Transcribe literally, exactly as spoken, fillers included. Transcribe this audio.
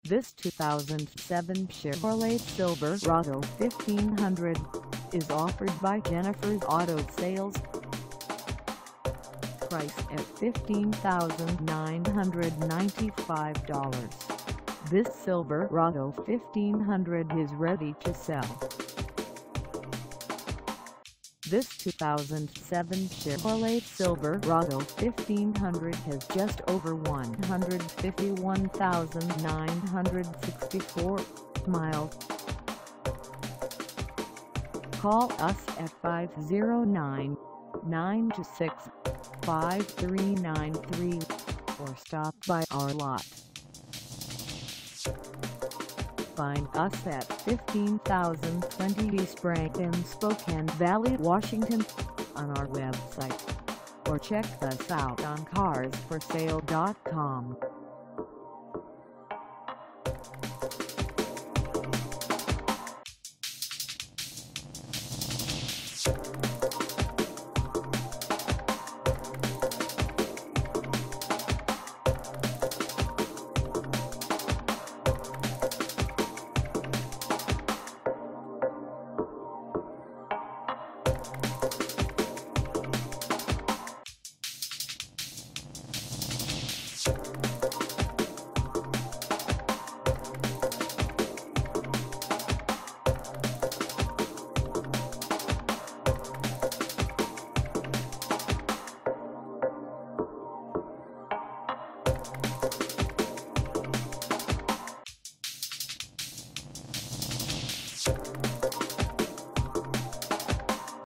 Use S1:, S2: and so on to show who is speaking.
S1: This two thousand seven Chevrolet Silverado fifteen hundred is offered by Jennifer's Auto Sales. Price at fifteen thousand nine hundred ninety-five dollars. This Silverado fifteen hundred is ready to sell. This two thousand seven Chevrolet Silverado fifteen hundred has just over one hundred fifty-one thousand nine hundred sixty-four miles. Call us at five oh nine, nine two six, five three nine three or stop by our lot. Find us at fifteen thousand twenty Sprague in Spokane Valley, Washington on our website, or check us out on cars for sale dot com.